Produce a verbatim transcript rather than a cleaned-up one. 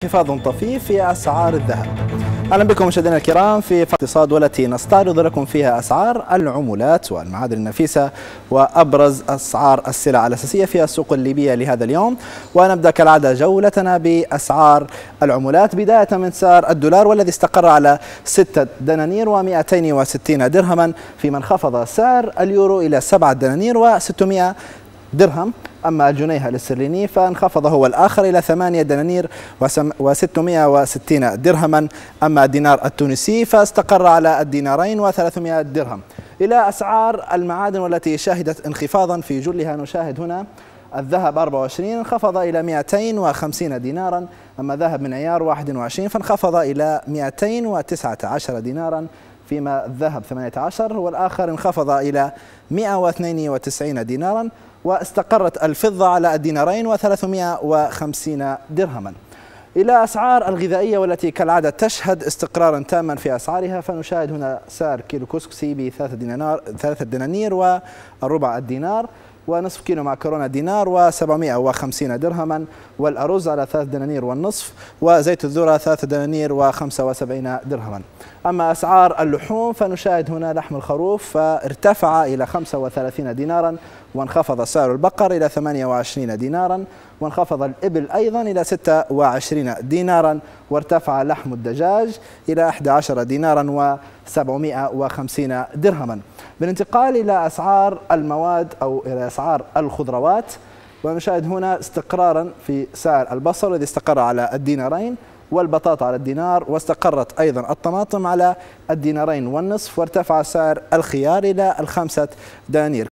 انخفاض طفيف في أسعار الذهب. أهلا بكم مشاهدينا الكرام في اقتصاد والتي نستعرض لكم فيها أسعار العملات والمعادن النفيسة وأبرز أسعار السلع الأساسية في السوق الليبية لهذا اليوم. ونبدأ كالعادة جولتنا بأسعار العملات بداية من سعر الدولار والذي استقر على ستة دنانير ومئتين وستين درهما، فيما انخفض سعر اليورو إلى سبعة دنانير وستمئة درهم. أما الجنيه الاسترليني فانخفض هو الآخر إلى ثمانية دنانير وستمئة وستين درهما. أما الدينار التونسي فاستقر على الدينارين وثلاثمئة درهم. إلى أسعار المعادن والتي شهدت انخفاضا في جلها، نشاهد هنا الذهب أربعة وعشرين انخفض إلى مئتين وخمسين دينارا. أما ذهب من عيار واحد وعشرين فانخفض إلى مئتين وتسعة عشر دينارا، فيما الذهب ثمانية عشر هو الآخر انخفض إلى مئة واثنين وتسعين دينارا. واستقرت الفضة على الدينارين وثلاثمئة وخمسين درهما. إلى أسعار الغذائية والتي كالعادة تشهد استقرارا تاما في أسعارها، فنشاهد هنا سعر كيلو كسكسي بثلاثة دينار ثلاثة دنانير وربع الدينار، ونصف كيلو معكرونة دينار وسبعمئة وخمسين درهما، والأرز على ثلاث دنانير والنصف، وزيت الذرة ثلاث دنانير وخمسة وسبعين درهما. أما أسعار اللحوم فنشاهد هنا لحم الخروف فارتفع إلى خمسة وثلاثين دينارا، وانخفض سعر البقر إلى ثمانية وعشرين دينارا، وانخفض الإبل أيضا إلى ستة وعشرين دينارا، وارتفع لحم الدجاج إلى أحد عشر دينارا وسبعمئة وخمسين درهما. بالانتقال إلى أسعار المواد أو إلى أسعار الخضروات، ونشاهد هنا استقرارا في سعر البصل الذي استقر على الدينارين، والبطاطا على الدينار، واستقرت أيضا الطماطم على الدينارين والنصف، وارتفع سعر الخيار إلى الخمسة دنانير.